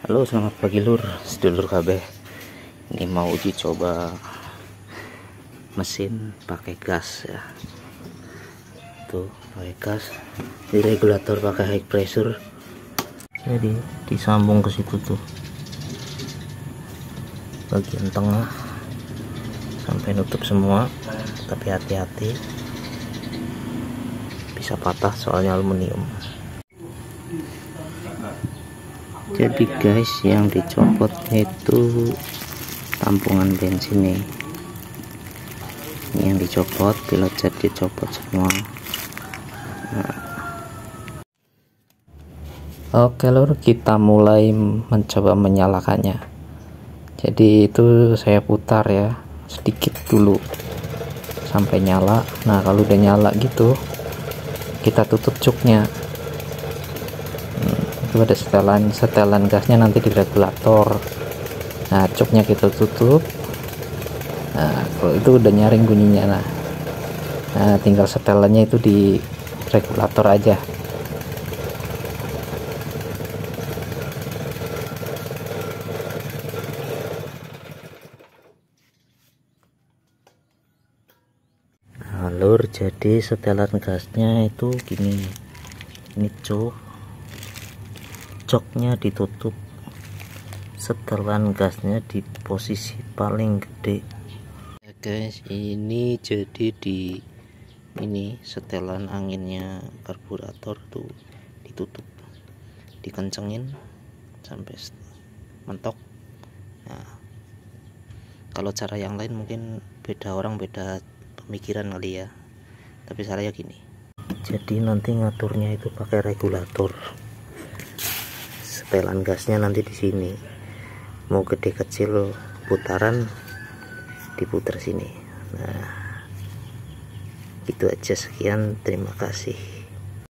Halo, selamat pagi lur, sedulur kabeh. Ini mau uji coba mesin pakai gas ya. Tuh, pakai gas. Di regulator pakai high pressure. Jadi disambung ke situ tuh. Bagian tengah sampai nutup semua. Tapi hati-hati. Bisa patah soalnya aluminium. Jadi guys, yang dicopot itu tampungan bensin nih. Ini yang dicopot, pilot jet dicopot semua. Nah. Oke lur, kita mulai mencoba menyalakannya. Jadi itu saya putar ya, sedikit dulu sampai nyala. Nah kalau udah nyala gitu, kita tutup cuknya. Itu ada setelan gasnya nanti di regulator. Nah cuknya kita tutup. Nah kalau itu udah nyaring bunyinya. Nah tinggal setelannya itu di regulator aja. Nah lur, jadi setelan gasnya itu gini. Ini joknya ditutup, setelan gasnya di posisi paling gede ya guys. Ini jadi di ini setelan anginnya karburator tuh ditutup, dikencengin sampai mentok. Nah kalau cara yang lain mungkin beda orang, beda pemikiran kali ya, tapi saya gini. Jadi nanti ngaturnya itu pakai regulator. Setelan gasnya nanti di sini, mau gede kecil putaran diputar sini. Nah gitu aja, sekian, terima kasih.